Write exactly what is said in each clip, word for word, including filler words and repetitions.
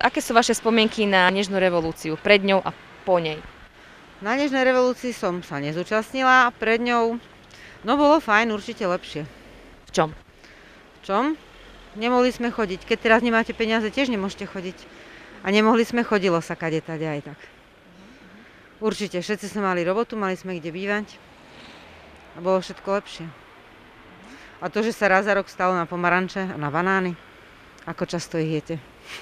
Aké sú vaše spomienky na Nežnú revolúciu? Pred ňou a po nej? Na Nežnej revolúcii som sa nezúčastnila, pred ňou, no bolo fajn, určite lepšie. V čom? V čom? Nemohli sme chodiť. Keď teraz nemáte peniaze, tiež nemôžete chodiť. A nemohli sme, chodilo sa kade tade aj tak. Určite, všetci sme mali robotu, mali sme kde bývať. A bolo všetko lepšie. A to, že sa raz za rok stalo na pomaranče a na banány, ako často ich jete.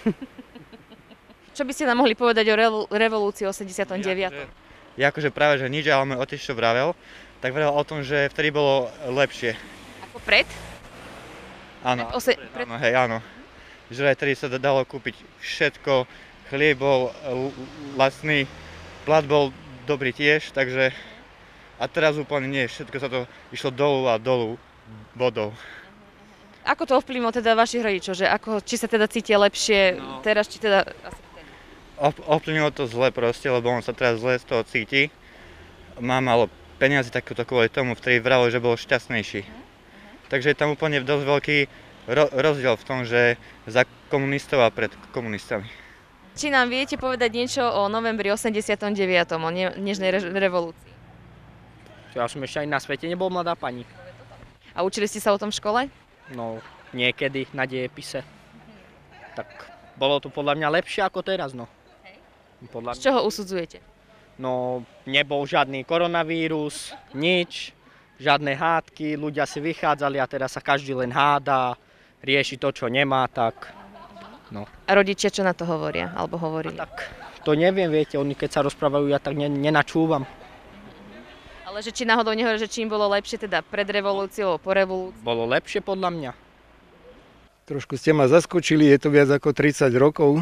Čo by ste nám mohli povedať o revo- revolúcii osemdesiatom deviatom? Ja akože práve, že nič, ale môj otec čo vravel, tak vravel o tom, že vtedy bolo lepšie. Ako pred? Áno, Ose- pred, áno, hej, áno. Že aj vtedy sa dalo kúpiť všetko, chlieb bol l- lacný, plat bol dobrý tiež, takže a teraz úplne nie, všetko sa to išlo dolu a dolu bodov. Ako to ovplyvnilo teda vašich rodičov? Že ako, či sa teda cítia lepšie No. teraz, či teda asi vtedy? Ov- Ovplyvnilo to zle proste, lebo on sa teraz zle z toho cíti. Má málo peniazy takéto kvôli tomu, vtedy vravel, že bol šťastnejší. Takže je tam úplne dosť veľký ro- rozdiel v tom, že za komunistov a pred komunistami. Či nám viete povedať niečo o novembri osemdesiatom deviatom, o ne- Nežnej re- revolúcii? Ja som ešte ani na svete nebol, mladá pani. A učili ste sa o tom v škole? No, niekedy na dejepise. Tak bolo to podľa mňa lepšie ako teraz, no. Podľa Z čoho usudzujete? No, nebol žiadny koronavírus, nič, žiadne hádky, ľudia si vychádzali a teraz sa každý len háda, rieši to, čo nemá, tak A rodičia čo na to hovoria? Alebo hovorili? tak to neviem, viete, oni keď sa rozprávajú, ja tak ne, nenačúvam. Ale že či náhodou nehovorí, že či im bolo lepšie teda pred revolúciou, po revolúcii? Bolo lepšie podľa mňa. Trošku ste ma zaskočili, je to viac ako tridsať rokov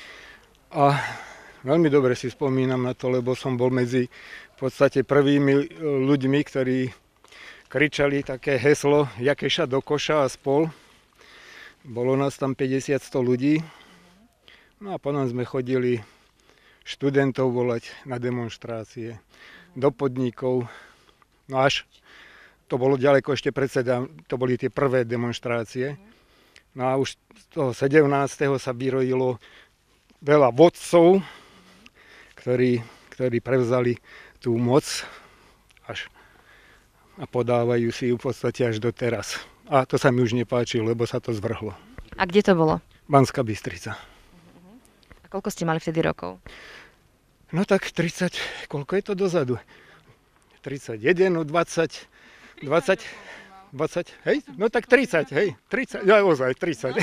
a veľmi dobre si spomínam na to, lebo som bol medzi v podstate prvými ľuďmi, ktorí kričali také heslo Jakeša do koša a spol. Bolo nás tam päťdesiat sto ľudí, no a potom sme chodili študentov volať na demonštrácie, do podnikov, no až to bolo ďaleko ešte predseda, to boli tie prvé demonštrácie. No a už z toho sedemnásteho sa vyrojilo veľa vodcov, ktorí, ktorí prevzali tú moc až a podávajú si ju v podstate až doteraz. A to sa mi už nepáči, lebo sa to zvrhlo. A kde to bolo? Banská Bystrica. A koľko ste mali vtedy rokov? No tak tridsať, koľko je to dozadu? tridsaťjeden, no dvadsať, dvadsať, dvadsať, hej? No tak tridsať, hej? tridsať, ja ozaj, tridsať.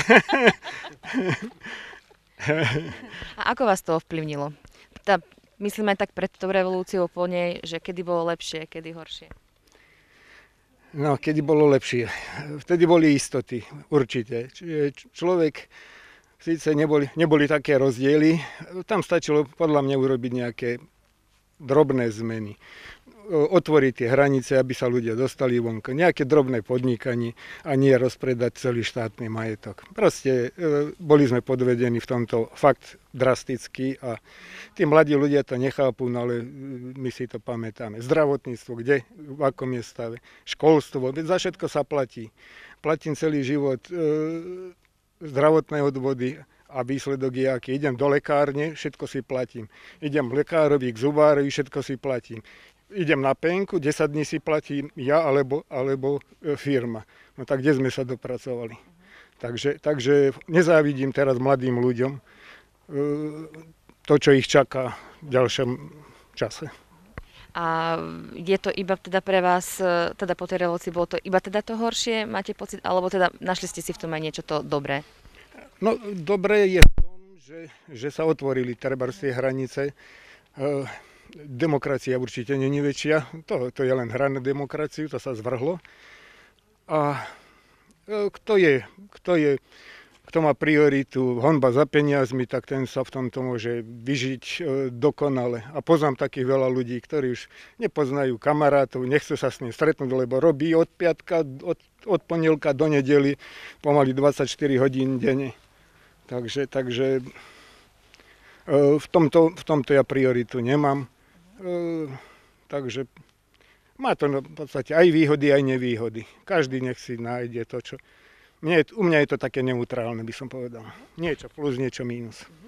A ako vás to ovplyvnilo? Tá, myslíme tak pred tou revolúciou po nej, že kedy bolo lepšie, kedy horšie? No, kedy bolo lepšie. Vtedy boli istoty, určite. Čiže človek, síce neboli, neboli také rozdiely, tam stačilo podľa mňa urobiť nejaké drobné zmeny. Otvoriť tie hranice, aby sa ľudia dostali vonku. Nejaké drobné podnikanie a nie rozpredať celý štátny majetok. Proste e, boli sme podvedení v tomto fakt drasticky a tí mladí ľudia to nechápu, no ale my si to pamätáme. Zdravotníctvo, kde, v akom je stave. Školstvo, za všetko sa platí. Platím celý život e, zdravotné odvody a výsledok je aký. Idem do lekárne, všetko si platím. Idem k lekárovi, k zubárovi, všetko si platím. Idem na penku, desať dní si platím ja alebo, alebo firma. No tak kde sme sa dopracovali? Takže, takže nezávidím teraz mladým ľuďom to, čo ich čaká v ďalšom čase. A je to iba teda pre vás, teda po tej revolúcii, bolo to iba teda to horšie, máte pocit, alebo teda našli ste si v tom aj niečo to dobré? No dobré je v tom, že, že sa otvorili trebárs tie hranice. Demokracia určite nie je väčšia, to, to je len hra na demokraciu, to sa zvrhlo. A kto je, kto je, kto má prioritu honba za peniazmi, tak ten sa v tomto môže vyžiť dokonale. A poznám takých veľa ľudí, ktorí už nepoznajú kamarátov, nechcú sa s ním stretnúť, lebo robí od piatka, od, od pondelka do nedely pomaly dvadsaťštyri hodín denne. Takže, takže v tomto, v tomto ja prioritu nemám. E, takže má to v podstate aj výhody, aj nevýhody. Každý nech si nájde to, čo... Mne, u mňa je to také neutrálne, by som povedal. Niečo plus, niečo mínus.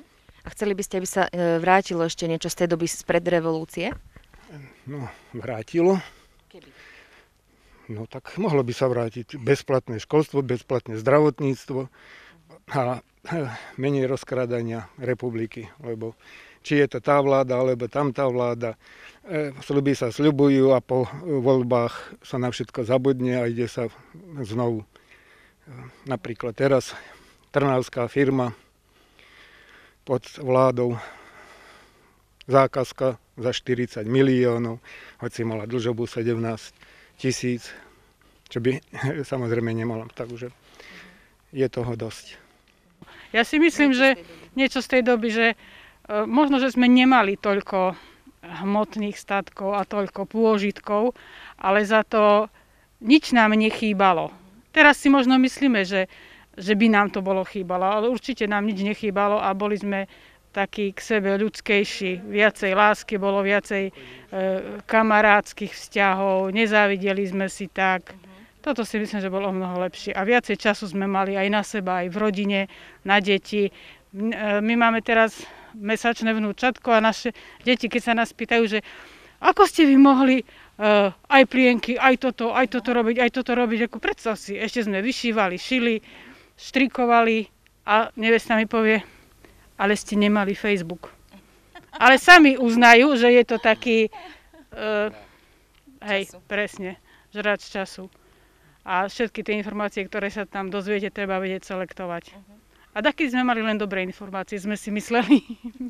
A chceli by ste, aby sa e, vrátilo ešte niečo z tej doby spred revolúcie? No, vrátilo. Keby? No tak mohlo by sa vrátiť bezplatné školstvo, bezplatné zdravotníctvo a menej rozkrádania republiky, lebo či je to tá vláda, alebo tamtá vláda, e, sľuby sa sľubujú a po voľbách sa na všetko zabudne a ide sa znovu. Napríklad teraz trnavská firma pod vládou zákazka za štyridsať miliónov, hoci mala dlžobu sedemnásť tisíc, čo by samozrejme nemala. Takže je toho dosť. Ja si myslím, že niečo z tej doby, že možno, že sme nemali toľko hmotných statkov a toľko pôžitkov, ale za to nič nám nechýbalo. Teraz si možno myslíme, že, že by nám to bolo chýbalo, ale určite nám nič nechýbalo a boli sme takí k sebe ľudskejší. Viacej lásky bolo, viacej e, kamarádskych vzťahov, nezávideli sme si tak. Toto si myslím, že bolo o mnoho lepšie. A viacej času sme mali aj na seba, aj v rodine, na deti. My máme teraz mesačné vnúčatko a naše deti, keď sa nás pýtajú, že ako ste vy mohli uh, aj plienky, aj toto, aj toto robiť, aj toto robiť, ako predstav si, ešte sme vyšívali, šili, štrikovali a nevesta mi povie, ale ste nemali Facebook. Ale sami uznajú, že je to taký, uh, hej, presne, žrač času. A všetky tie informácie, ktoré sa tam dozviete, treba vedieť selektovať. A taký sme mali len dobré informácie, sme si mysleli.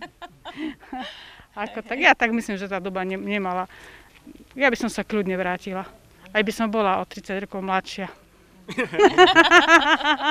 Ako, tak ja tak myslím, že tá doba ne, nemala. Ja by som sa kľudne vrátila. Aj by som bola o tridsať rokov mladšia.